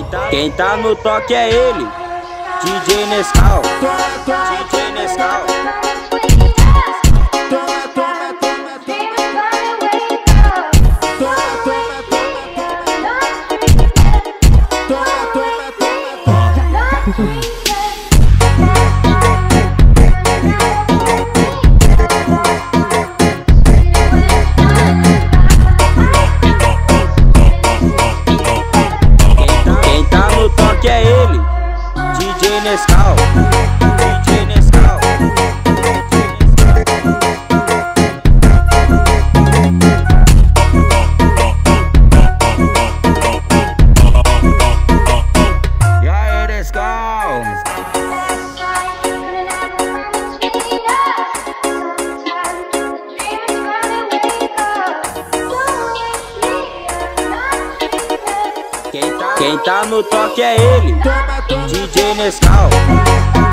Quem tá no toque é ele, DJ Nescau, DJ Nescau. Quem tá no toque é ele, DJ Nescau, DJ Nescau. E aí, Nescau? Quem tá no toque é ele, DJ Nescau.